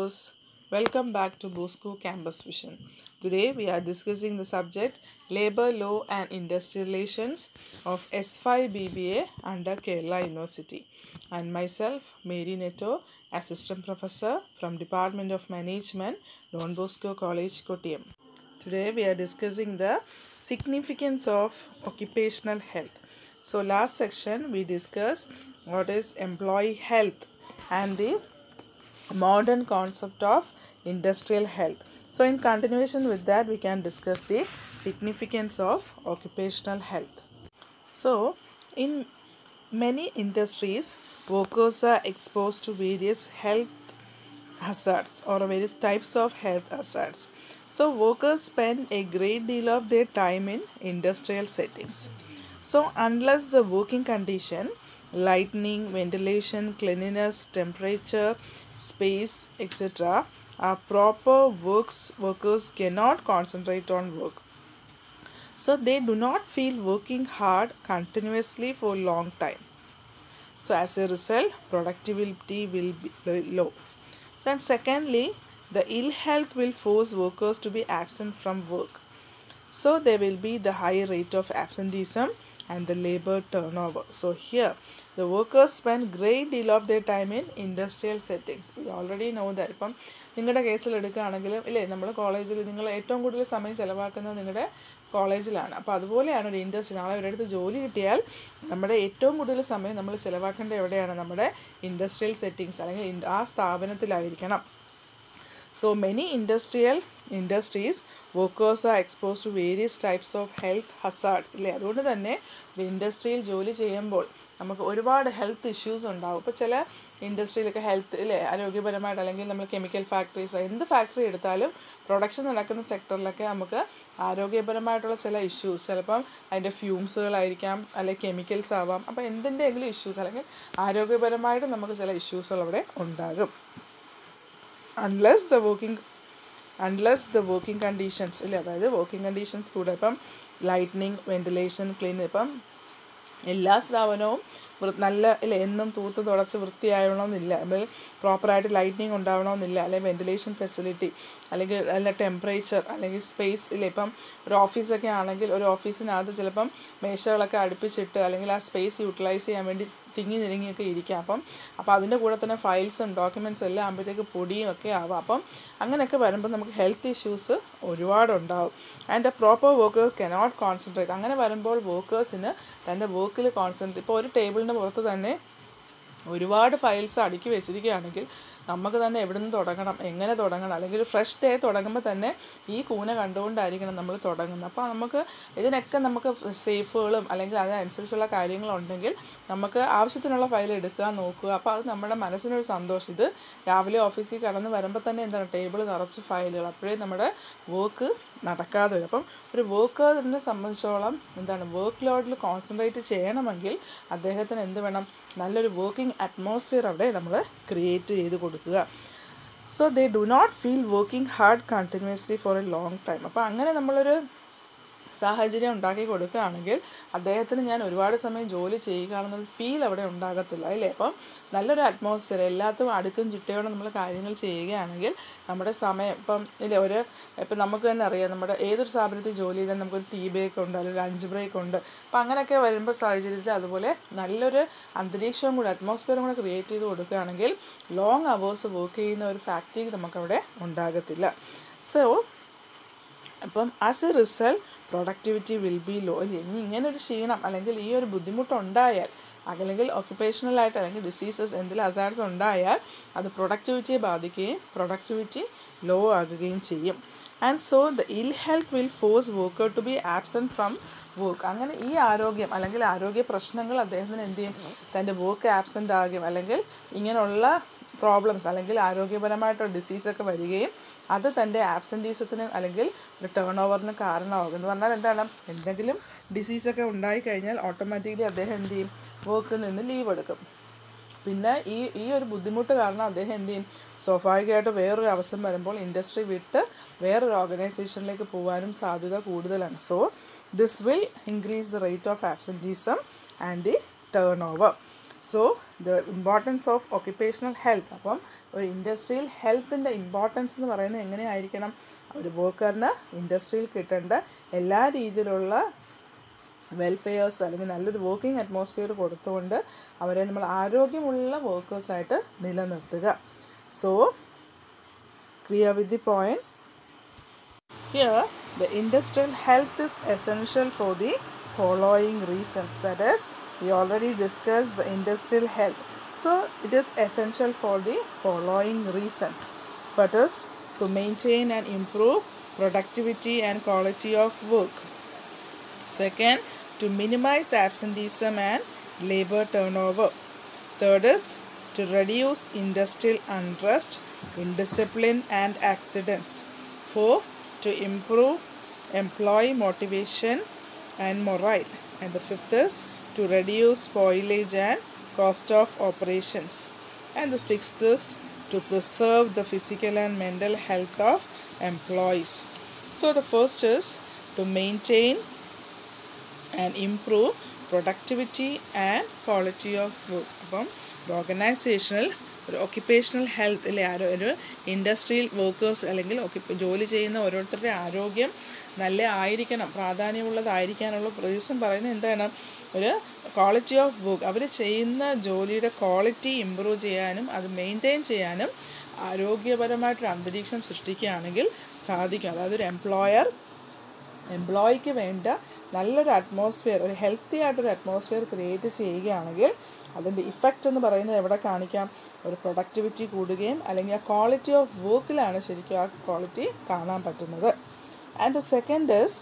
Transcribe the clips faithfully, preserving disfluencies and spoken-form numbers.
viewers, welcome back to Bosco Campus Vision. Today we are discussing the subject Labour Law and Industrial Relations of S five B B A under Kerala University, and myself Mary Netto, Assistant Professor from Department of Management, Don Bosco College, Kottayam. Today we are discussing the significance of occupational health. So last section we discussed what is employee health and the modern concept of industrial health. So in continuation with that, we can discuss the significance of occupational health. So in many industries, workers are exposed to various health hazards or various types of health hazards. So workers spend a great deal of their time in industrial settings. So unless the working condition, lighting, ventilation, cleanliness, temperature, space, et cetera are proper, works workers cannot concentrate on work. So they do not feel working hard continuously for a long time. So as a result, productivity will be low. So and secondly, the ill health will force workers to be absent from work. So there will be the high rate of absenteeism and the labor turnover. So here the workers spend great deal of their time in industrial settings. We already know that. ഇപ്പം നിങ്ങളുടെ കേസിൽ എടുക്കുകയാണെങ്കിലും ഇല്ലേ, നമ്മൾ കോളേജിൽ നിങ്ങൾ ഏറ്റവും കൂടുതൽ സമയം ചിലവാക്കുന്നത് നിങ്ങളുടെ കോളേജിലാണ്. അപ്പോൾ അതുപോലെയാണ് ഒരു ഇൻഡസ്ട്രി. നാളെ ഒരിടത്ത് ജോലി കിട്ടിയാൽ നമ്മുടെ ഏറ്റവും കൂടുതൽ സമയം നമ്മൾ ചിലവാക്കേണ്ടത് എവിടെയാണ്? നമ്മുടെ ഇൻഡസ്ട്രിയൽ സെറ്റിങ്സ് അല്ലെങ്കിൽ ആ സ്ഥാപനത്തിലായിരിക്കണം. So many industrial industries workers are exposed to various types of health hazards. അല്ലേ, അതുകൊണ്ട് തന്നെ ഒരു ഇൻഡസ്ട്രിയിൽ ജോലി ചെയ്യുമ്പോൾ നമുക്ക് ഒരുപാട് ഹെൽത്ത് ഇഷ്യൂസ് ഉണ്ടാവും. ഇപ്പോൾ ചില ഇൻഡസ്ട്രിയിലൊക്കെ ഹെൽത്ത് ഇല്ലേ ആരോഗ്യപരമായിട്ട്, അല്ലെങ്കിൽ നമ്മൾ കെമിക്കൽ ഫാക്ടറീസ് എന്ത് ഫാക്ടറി എടുത്താലും പ്രൊഡക്ഷൻ നടക്കുന്ന സെക്ടറിലൊക്കെ നമുക്ക് ആരോഗ്യപരമായിട്ടുള്ള ചില ഇഷ്യൂസ്, ചിലപ്പം അതിൻ്റെ ഫ്യൂംസുകളായിരിക്കാം, അല്ലെങ്കിൽ കെമിക്കൽസ് ആവാം. അപ്പോൾ എന്തിൻ്റെയെങ്കിലും ഇഷ്യൂസ് അല്ലെങ്കിൽ ആരോഗ്യപരമായിട്ട് നമുക്ക് ചില ഇഷ്യൂസുകൾ അവിടെ ഉണ്ടാകും. Unless the working unless the working conditions ഇല്ലേ, അതായത് വർക്കിംഗ് കണ്ടീഷൻസ് കൂടെ ഇപ്പം ലൈറ്റ്നിങ്, വെന്റിലേഷൻ, ക്ലീൻ, ഇപ്പം എല്ലാ സ്ഥാപനവും നല്ല ഇല്ലേ എന്നും തൂത്ത് തുടച്ച് വൃത്തിയാവണമെന്നില്ല, അല്ലെങ്കിൽ പ്രോപ്പറായിട്ട് ലൈറ്റ്നിങ് ഉണ്ടാവണമെന്നില്ല, അല്ലെങ്കിൽ വെന്റിലേഷൻ ഫെസിലിറ്റി, അല്ലെങ്കിൽ നല്ല ടെമ്പറേച്ചർ, അല്ലെങ്കിൽ സ്പേസ് ഇല്ലേ. ഇപ്പം ഒരു ഓഫീസൊക്കെ ആണെങ്കിൽ ഒരു ഓഫീസിനകത്ത് ചിലപ്പം മേശകളൊക്കെ അടുപ്പിച്ചിട്ട് അല്ലെങ്കിൽ ആ സ്പേസ് യൂട്ടിലൈസ് ചെയ്യാൻ വേണ്ടി തിങ്ങി നിരങ്ങിയൊക്കെ ഇരിക്കാം. അപ്പം അപ്പോൾ അതിൻ്റെ കൂടെ തന്നെ ഫയൽസും ഡോക്യുമെൻറ്റ്സും എല്ലാം ആകുമ്പോഴത്തേക്ക് പൊടിയും ഒക്കെ ആവാം. അപ്പം അങ്ങനെയൊക്കെ വരുമ്പോൾ നമുക്ക് ഹെൽത്ത് ഇഷ്യൂസ് ഒരുപാടുണ്ടാവും. And the proper worker cannot concentrate. അങ്ങനെ വരുമ്പോൾ വർക്കേഴ്സിന് തൻ്റെ വർക്കിൽ കോൺസെൻട്രേറ്റ്, ഇപ്പോൾ ഒരു ടേബിളിൻ്റെ പുറത്ത് തന്നെ ഒരുപാട് ഫയൽസ് അടുക്കി വെച്ചിരിക്കുകയാണെങ്കിൽ നമുക്ക് തന്നെ എവിടെ നിന്ന് തുടങ്ങണം, എങ്ങനെ തുടങ്ങണം, അല്ലെങ്കിൽ ഒരു ഫ്രഷ് ഡേ തുടങ്ങുമ്പോൾ തന്നെ ഈ കൂന കണ്ടുകൊണ്ടായിരിക്കണം നമ്മൾ തുടങ്ങുന്നത്. അപ്പോൾ നമുക്ക് ഇതിനൊക്കെ നമുക്ക് സേഫുകളും അല്ലെങ്കിൽ അതിനനുസരിച്ചുള്ള കാര്യങ്ങളുണ്ടെങ്കിൽ നമുക്ക് ആവശ്യത്തിനുള്ള ഫയൽ എടുക്കുക, നോക്കുക. അപ്പോൾ അത് നമ്മുടെ മനസ്സിനൊരു സന്തോഷം. ഇത് രാവിലെ ഓഫീസിൽ കടന്ന് വരുമ്പോൾ തന്നെ എന്താണ് ടേബിൾ നിറച്ച് ഫയലുകൾ, അപ്പോഴേ നമ്മുടെ വർക്ക് നടക്കാതെ വരും. അപ്പം ഒരു വർക്കറിനെ സംബന്ധിച്ചോളം എന്താണ് വർക്ക് ലോഡിൽ കോൺസെൻട്രേറ്റ് ചെയ്യണമെങ്കിൽ അദ്ദേഹത്തിന് എന്ത് വേണം? നല്ലൊരു വർക്കിംഗ് അറ്റ്മോസ്ഫിയർ അവിടെ നമ്മൾ ക്രിയേറ്റ് ചെയ്ത് കൊടുക്കുക. So they do not feel working hard continuously for a long time. അപ്പോൾ അങ്ങനെ നമ്മളൊരു സാഹചര്യം ഉണ്ടാക്കി കൊടുക്കുകയാണെങ്കിൽ അദ്ദേഹത്തിന് ഞാൻ ഒരുപാട് സമയം ജോലി ചെയ്യുകയാണെന്നൊരു ഫീൽ അവിടെ ഉണ്ടാകത്തില്ല അല്ലേ. അപ്പം നല്ലൊരു അറ്റ്മോസ്ഫിയർ, എല്ലാത്തും അടുക്കും ചിട്ടയോടെ നമ്മൾ കാര്യങ്ങൾ ചെയ്യുകയാണെങ്കിൽ നമ്മുടെ സമയം ഇപ്പം ഇല്ലേ ഒരു ഇപ്പം നമുക്ക് തന്നെ അറിയാം, നമ്മുടെ ഏതൊരു സ്ഥാപനത്തിൽ ജോലി ചെയ്താൽ നമുക്കൊരു ടീ ബ്രേക്ക് ഉണ്ട്, അല്ലെങ്കിൽ ലഞ്ച് ബ്രേക്ക് ഉണ്ട്. അപ്പം അങ്ങനെയൊക്കെ വരുമ്പോൾ സാഹചര്യത്തിൽ അതുപോലെ നല്ലൊരു അന്തരീക്ഷവും കൂടെ അറ്റ്മോസ്ഫിയറും കൂടെ ക്രിയേറ്റ് ചെയ്ത് കൊടുക്കുകയാണെങ്കിൽ ലോങ് അവേഴ്സ് വർക്ക് ചെയ്യുന്ന ഒരു ഫാക്ടീഗ് നമുക്കവിടെ ഉണ്ടാകത്തില്ല. സോ അപ്പം as a result productivity will be low. ഇനി ഇങ്ങനെ ഒരു ക്ഷീണം അല്ലെങ്കിൽ ഈ ഒരു ബുദ്ധിമുട്ടുണ്ടായാൽ, അല്ലെങ്കിൽ ഒക്യുപ്പേഷണലായിട്ട് അല്ലെങ്കിൽ ഡിസീസസ് എന്തെങ്കിലും അസാർട്സ് ഉണ്ടായാൽ അത് പ്രൊഡക്ടിവിറ്റിയെ ബാധിക്കുകയും പ്രൊഡക്ടിവിറ്റി ലോ ആകുകയും ചെയ്യും. And so the ill health will force worker to be absent from work. അങ്ങനെ ഈ ആരോഗ്യം അല്ലെങ്കിൽ ആരോഗ്യ പ്രശ്നങ്ങൾ അദ്ദേഹത്തിന് എന്ത് ചെയ്യും? തൻ്റെ വർക്ക് ആബ്സെൻ്റ് ആകുകയും അല്ലെങ്കിൽ ഇങ്ങനെയുള്ള പ്രോബ്ലംസ് അല്ലെങ്കിൽ ആരോഗ്യപരമായിട്ടുള്ള ഡിസീസൊക്കെ വരികയും അത് തൻ്റെ ആബ്സെൻറ്റീസത്തിന് അല്ലെങ്കിൽ ഒരു ടേൺ ഓവറിന് കാരണമാകും. എന്ന് പറഞ്ഞാൽ എന്താണ്? എന്തെങ്കിലും ഡിസീസൊക്കെ ഉണ്ടായിക്കഴിഞ്ഞാൽ ഓട്ടോമാറ്റിക്കലി അദ്ദേഹം എന്ത് ചെയ്യും? വർക്കിൽ നിന്ന് ലീവ് എടുക്കും. പിന്നെ ഈ ഈ ഒരു ബുദ്ധിമുട്ട് കാരണം അദ്ദേഹം എന്ത് ചെയ്യും? സ്വാഭാവികമായിട്ട് വേറൊരു അവസരം വരുമ്പോൾ ഇൻഡസ്ട്രി വിട്ട് വേറൊരു ഓർഗനൈസേഷനിലേക്ക് പോകാനും സാധ്യത കൂടുതലാണ്. So this will increase the rate of absenteeism and the turnover. So the importance of occupational health. അപ്പം ഒരു ഇൻഡസ്ട്രിയൽ ഹെൽത്തിൻ്റെ ഇമ്പോർട്ടൻസ് എന്ന് പറയുന്നത് എങ്ങനെയായിരിക്കണം? ഒരു വർക്കറിന് ഇൻഡസ്ട്രിയിൽ കിട്ടേണ്ട എല്ലാ രീതിയിലുള്ള വെൽഫെയർസ് അല്ലെങ്കിൽ നല്ലൊരു വർക്കിംഗ് അറ്റ്മോസ്ഫിയർ കൊടുത്തുകൊണ്ട് അവരെ നമ്മൾ ആരോഗ്യമുള്ള വർക്കേഴ്സായിട്ട് നിലനിർത്തുക. So clear with the point. Here the industrial health is essential for the following reasons. That is, we already discussed the industrial health. So it is essential for the following reasons. First, to maintain and improve productivity and quality of work. Second, to minimize absenteeism and labor turnover. Third is to reduce industrial unrest, indiscipline and accidents. Fourth, to improve employee motivation and morale. And the fifth is to reduce spoilage and cost of operations. And the sixth is to preserve the physical and mental health of employees. So the first is to maintain and improve productivity and quality of work. അപ്പം organisational ഒരു occupational health അല്ലെ, ഒരു industrial workers അല്ലെങ്കിൽ ജോലി ചെയ്യുന്ന ഓരോരുത്തരുടെ ആരോഗ്യം നല്ല ആയിരിക്കണം, പ്രാധാന്യമുള്ളതായിരിക്കാനുള്ള റീസൺ പറയുന്നത് എന്താണ്? ഒരു ക്വാളിറ്റി ഓഫ് വർക്ക്, അവർ ചെയ്യുന്ന ജോലിയുടെ ക്വാളിറ്റി ഇമ്പ്രൂവ് ചെയ്യാനും അത് മെയിൻറ്റെയിൻ ചെയ്യാനും ആരോഗ്യപരമായിട്ടൊരു അന്തരീക്ഷം സൃഷ്ടിക്കുകയാണെങ്കിൽ സാധിക്കും. അതായത് ഒരു എംപ്ലോയർ എംപ്ലോയിക്ക് വേണ്ട നല്ലൊരു അറ്റ്മോസ്ഫിയർ, ഒരു ഹെൽത്തി ആയിട്ടൊരു അറ്റ്മോസ്ഫിയർ ക്രിയേറ്റ് ചെയ്യുകയാണെങ്കിൽ അതിൻ്റെ ഇഫക്റ്റ് എന്ന് പറയുന്നത് എവിടെ കാണിക്കാം? ഒരു പ്രൊഡക്ടിവിറ്റി കൂടുകയും അല്ലെങ്കിൽ ആ ക്വാളിറ്റി ഓഫ് വർക്കിലാണ് ശരിക്കും ആ ക്വാളിറ്റി കാണാൻ പറ്റുന്നത്. And the second is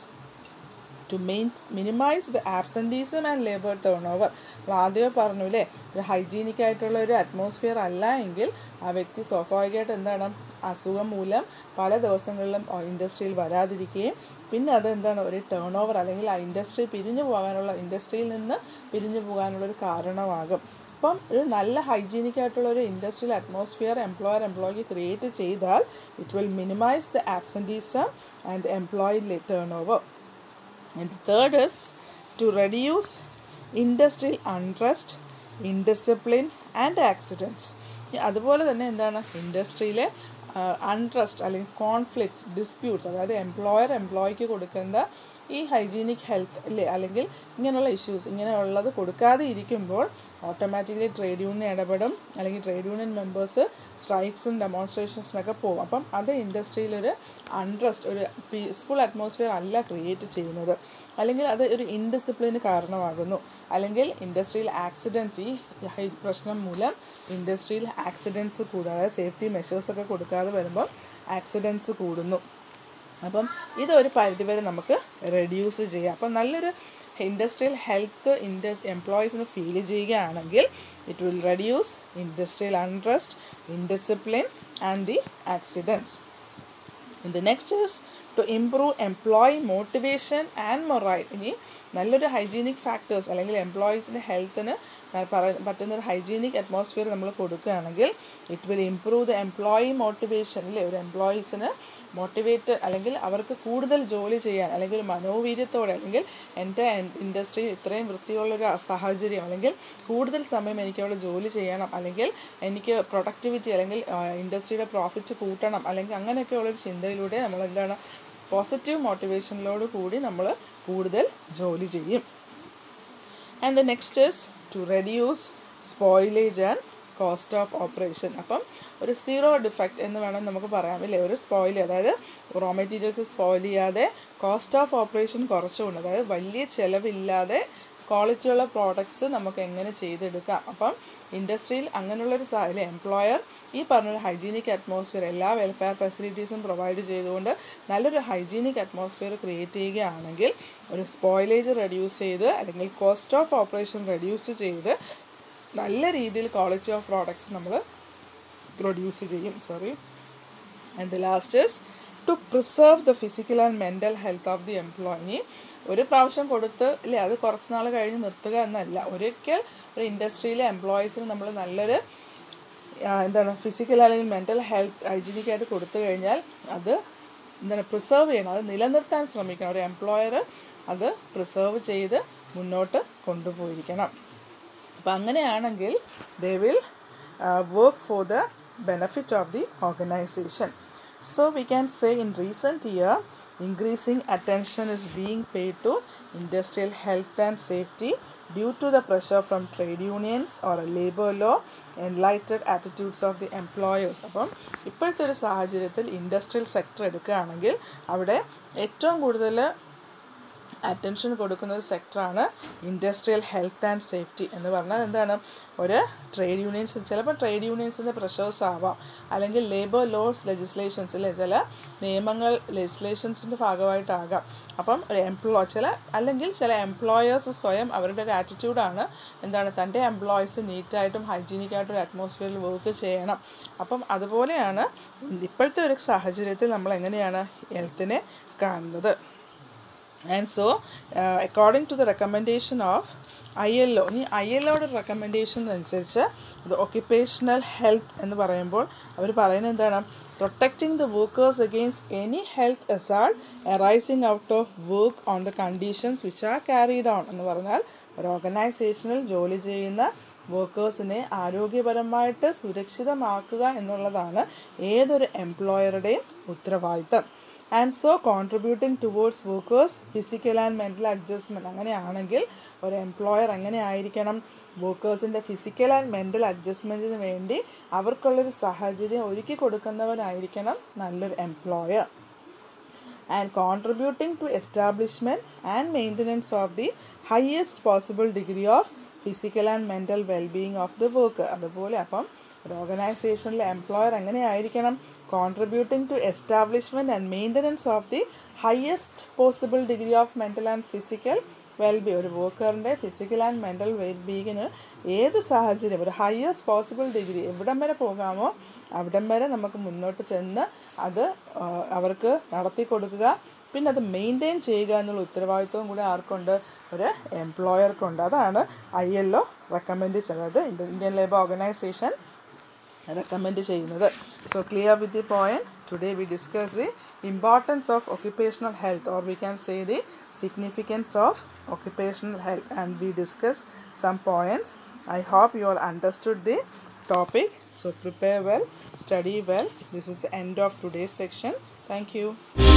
to main minimise the absenteeism and labour turnover. അപ്പോൾ ആദ്യമേ പറഞ്ഞു അല്ലേ, ഒരു ഹൈജീനിക് ആയിട്ടുള്ള ഒരു അറ്റ്മോസ്ഫിയർ അല്ല എങ്കിൽ ആ വ്യക്തി സ്വാഭാവികമായിട്ട് എന്താണ്, അസുഖം മൂലം പല ദിവസങ്ങളിലും ഇൻഡസ്ട്രിയിൽ വരാതിരിക്കുകയും പിന്നെ അത് എന്താണ് ഒരു ടേൺ ഓവർ അല്ലെങ്കിൽ ആ ഇൻഡസ്ട്രി പിരിഞ്ഞു പോകാനുള്ള ഇൻഡസ്ട്രിയിൽ നിന്ന് പിരിഞ്ഞു പോകാനുള്ളൊരു കാരണമാകും. അപ്പം ഒരു നല്ല ഹൈജീനിക് ആയിട്ടുള്ള ഒരു ഇൻഡസ്ട്രിയൽ അറ്റ്മോസ്ഫിയർ എംപ്ലോയർ എംപ്ലോയിക്ക് ക്രിയേറ്റ് ചെയ്താൽ it will minimise the absenteeism and the employee turnover. And the third is to reduce industrial unrest, indiscipline and accidents. അതുപോലെ തന്നെ എന്താണ് ഇൻഡസ്ട്രിയിലെ അൺട്രസ്റ്റ് അല്ലെങ്കിൽ കോൺഫ്ലിക്ട്സ്, ഡിസ്പ്യൂട്ട്സ്, അതായത് എംപ്ലോയർ എംപ്ലോയിക്ക് കൊടുക്കേണ്ട ഈ ഹൈജീനിക് ഹെൽത്ത് അല്ലേ അല്ലെങ്കിൽ ഇങ്ങനെയുള്ള ഇഷ്യൂസ് ഇങ്ങനെയുള്ളത് കൊടുക്കാതെ ഇരിക്കുമ്പോൾ ഓട്ടോമാറ്റിക്കലി ട്രേഡ് യൂണിയൻ ഇടപെടും അല്ലെങ്കിൽ ട്രേഡ് യൂണിയൻ മെമ്പേഴ്സ് സ്ട്രൈക്സും ഡെമോൺസ്ട്രേഷൻസിനൊക്കെ പോകും. അപ്പം അത് ഇൻഡസ്ട്രിയിലൊരു അൺട്രസ്റ്റ്, ഒരു പീസ്ഫുൾ അറ്റ്മോസ്ഫിയർ അല്ല ക്രിയേറ്റ് ചെയ്യുന്നത്. അല്ലെങ്കിൽ അത് ഒരു ഇൻഡിസിപ്ലിന് കാരണമാകുന്നു. അല്ലെങ്കിൽ ഇൻഡസ്ട്രിയൽ ആക്സിഡൻസ്, ഈ പ്രശ്നം മൂലം ഇൻഡസ്ട്രിയൽ ആക്സിഡൻസ് കൂടാതെ സേഫ്റ്റി മെഷേഴ്സൊക്കെ കൊടുക്കാതെ വരുമ്പം ആക്സിഡൻസ് കൂടുന്നു. അപ്പം ഇതൊരു പരിധിവരെ നമുക്ക് റെഡ്യൂസ് ചെയ്യാം. അപ്പം നല്ലൊരു ഇൻഡസ്ട്രിയൽ ഹെൽത്ത് ഇൻഡസ് എംപ്ലോയീസിന് ഫീൽ ചെയ്യുകയാണെങ്കിൽ it will reduce industrial untrust, indiscipline and the accidents. And the next is to improve employee motivation and morale. ഇനി നല്ലൊരു ഹൈജീനിക് ഫാക്ടേഴ്സ് അല്ലെങ്കിൽ എംപ്ലോയീസിൻ്റെ ഹെൽത്തിന് പറ്റുന്നൊരു ഹൈജീനിക് അറ്റ്മോസ്ഫിയർ നമ്മൾ കൊടുക്കുകയാണെങ്കിൽ it will improve the employee motivation. അല്ലേ, ഒരു എംപ്ലോയീസിന് മോട്ടിവേറ്റ് അല്ലെങ്കിൽ അവർക്ക് കൂടുതൽ ജോലി ചെയ്യാൻ അല്ലെങ്കിൽ ഒരു മനോവീര്യത്തോടെ അല്ലെങ്കിൽ എൻ്റെ ഇൻഡസ്ട്രി ഇത്രയും വൃത്തിയുള്ളൊരു സാഹചര്യം അല്ലെങ്കിൽ കൂടുതൽ സമയം എനിക്ക് അവിടെ ജോലി ചെയ്യണം അല്ലെങ്കിൽ എനിക്ക് പ്രൊഡക്ടിവിറ്റി അല്ലെങ്കിൽ ഇൻഡസ്ട്രിയുടെ പ്രോഫിറ്റ് കൂട്ടണം അല്ലെങ്കിൽ അങ്ങനെയൊക്കെയുള്ളൊരു ചിന്തയിലൂടെ നമ്മൾ എന്താണ് പോസിറ്റീവ് മോട്ടിവേഷനിലോട് കൂടി നമ്മൾ കൂടുതൽ ജോലി ചെയ്യും. And the next is to reduce spoilage and cost of operation. അപ്പം ഒരു സീറോ ഡിഫക്റ്റ് എന്ന് വേണം നമുക്ക് പറയാം ഇല്ലേ, ഒരു സ്പോയിൽ അതായത് റോ മെറ്റീരിയൽസ് സ്പോയിൽ ചെയ്യാതെ കോസ്റ്റ് ഓഫ് ഓപ്പറേഷൻ കുറച്ചുകൊണ്ട്, അതായത് വലിയ ചിലവില്ലാതെ ക്വാളിറ്റിയുള്ള പ്രോഡക്ട്സ് നമുക്ക് എങ്ങനെ ചെയ്തെടുക്കാം. അപ്പം ഇൻഡസ്ട്രിയിൽ അങ്ങനെയുള്ളൊരു സാഹചര്യം എംപ്ലോയർ ഈ പറഞ്ഞൊരു ഹൈജീനിക് അറ്റ്മോസ്ഫിയർ എല്ലാ വെൽഫെയർ ഫെസിലിറ്റീസും പ്രൊവൈഡ് ചെയ്തുകൊണ്ട് നല്ലൊരു ഹൈജീനിക് അറ്റ്മോസ്ഫിയർ ക്രിയേറ്റ് ചെയ്യുകയാണെങ്കിൽ ഒരു സ്പോയിലേജ് റെഡ്യൂസ് ചെയ്ത് അല്ലെങ്കിൽ കോസ്റ്റ് ഓഫ് ഓപ്പറേഷൻ റെഡ്യൂസ് ചെയ്ത് നല്ല രീതിയിൽ ക്വാളിറ്റി ഓഫ് പ്രോഡക്ട്സ് നമ്മൾ പ്രൊഡ്യൂസ് ചെയ്യും. Sorry and the last is to preserve the physical and mental health of the employee. ഒരു പ്രാവശ്യം കൊടുത്ത് ഇല്ലേ അത് കുറച്ച് നാൾ കഴിഞ്ഞ് നിർത്തുക എന്നല്ല, ഒരിക്കൽ ഒരു ഇൻഡസ്ട്രിയിലെ എംപ്ലോയീസിന് നമ്മൾ നല്ലൊരു എന്താണ് ഫിസിക്കൽ അല്ലെങ്കിൽ മെൻ്റൽ ഹെൽത്ത് ഹൈജീനിക്കായിട്ട് കൊടുത്തു കഴിഞ്ഞാൽ അത് എന്താണ് പ്രിസർവ് ചെയ്യണം, അത് നിലനിർത്താൻ ശ്രമിക്കണം. ഒരു എംപ്ലോയർ അത് പ്രിസർവ് ചെയ്ത് മുന്നോട്ട് കൊണ്ടുപോയിരിക്കണം. അപ്പോൾ അങ്ങനെയാണെങ്കിൽ they will uh, work for the benefit of the organization. So we can say in recent year increasing attention is being paid to industrial health and safety due to the pressure from trade unions or a labor law enlightened attitudes of the employers. അപ്പം ഇപ്പോഴത്തെ ഒരു സാഹചര്യത്തിൽ industrial sector എടുക്കുകയാണെങ്കിൽ അവിടെ ഏറ്റവും കൂടുതൽ attention കൊടുക്കുന്ന ഒരു സെക്ടറാണ് ഇൻഡസ്ട്രിയൽ ഹെൽത്ത് ആൻഡ് സേഫ്റ്റി എന്ന് പറഞ്ഞാൽ എന്താണ് ഒരു ട്രേഡ് യൂണിയൻസ് ചിലപ്പോൾ ട്രേഡ് യൂണിയൻസിൻ്റെ പ്രഷേഴ്സ് ആവാം അല്ലെങ്കിൽ ലേബർ ലോസ് ലെജിസ്ലേഷൻസിൽ ചില നിയമങ്ങൾ ലെജിസ്ലേഷൻസിൻ്റെ ഭാഗമായിട്ടാകാം. അപ്പം ഒരു എംപ്ലോ ചില അല്ലെങ്കിൽ ചില എംപ്ലോയേഴ്സ് സ്വയം അവരുടെ ഒരു ആറ്റിറ്റ്യൂഡാണ് എന്താണ് തൻ്റെ എംപ്ലോയീസ് നീറ്റായിട്ടും ഹൈജീനിക്കായിട്ടും ഒരു അറ്റ്മോസ്ഫിയറിൽ വർക്ക് ചെയ്യണം. അപ്പം അതുപോലെയാണ് ഇപ്പോഴത്തെ ഒരു സാഹചര്യത്തിൽ നമ്മൾ എങ്ങനെയാണ് ഹെൽത്തിനെ കാണുന്നത്. And so uh, according to the recommendation of I L O, ഈ ഐ എൽ ഒയുടെ റെക്കമെൻഡേഷൻ അനുസരിച്ച് ഇത് ഒക്യുപ്പേഷണൽ ഹെൽത്ത് എന്ന് പറയുമ്പോൾ അവർ പറയുന്നത് എന്താണ്, protecting the workers against any health hazard arising out of work on the conditions which are carried on എന്ന് പറഞ്ഞാൽ ഒരു ഓർഗനൈസേഷനിൽ ജോലി ചെയ്യുന്ന വർക്കേഴ്സിനെ ആരോഗ്യപരമായിട്ട് സുരക്ഷിതമാക്കുക എന്നുള്ളതാണ് ഏതൊരു എംപ്ലോയറുടെയും ഉത്തരവാദിത്തം. And so contributing towards workers physical and mental adjustment അങ്ങനെയാണെങ്കിൽ ഒരു എംപ്ലോയർ എങ്ങനെ ആയിരിക്കണം, വർക്കേഴ്സിൻ്റെ ഫിസിക്കൽ ആൻഡ് മെൻ്റൽ അഡ്ജസ്റ്റ്മെൻറ്റിന് വേണ്ടി അവർക്കുള്ളൊരു സാഹചര്യം ഒരുക്കി കൊടുക്കുന്നവരായിരിക്കണം നല്ലൊരു employer. And contributing to establishment and maintenance of the highest possible degree of physical and mental wellbeing of the worker. അതുപോലെ അപ്പം ഒരു ഓർഗനൈസേഷനിലെ എംപ്ലോയർ എങ്ങനെയായിരിക്കണം, contributing to establishment and maintenance of the highest possible degree of mental and physical വെൽബീ. ഒരു വർക്കറിൻ്റെ physical and mental വെൽബീയിങ്ങിന് ഏത് സാഹചര്യം ഒരു ഹയസ്റ്റ് പോസിബിൾ ഡിഗ്രി എവിടം വരെ പോകാമോ അവിടം വരെ നമുക്ക് മുന്നോട്ട് ചെന്ന് അത് അവർക്ക് നടത്തി കൊടുക്കുക, പിന്നെ അത് മെയിൻറ്റെയിൻ ചെയ്യുക എന്നുള്ള ഉത്തരവാദിത്വവും കൂടെ ആർക്കുണ്ട്, ഒരു എംപ്ലോയർക്കുണ്ട്. അതാണ് ഐ എൽ ഒ റെക്കമെൻഡ് ചെയ്യുന്നത്, ഇന്ത്യൻ ലേബർ ഓർഗനൈസേഷൻ റെക്കമെൻഡ് ചെയ്യുന്നത്. So clear with the point. Today we discuss the importance of occupational health, or we can say the significance of occupational health, and we discuss some points. I hope you all understood the topic. So prepare well, study well. This is the end of today's section. Thank you.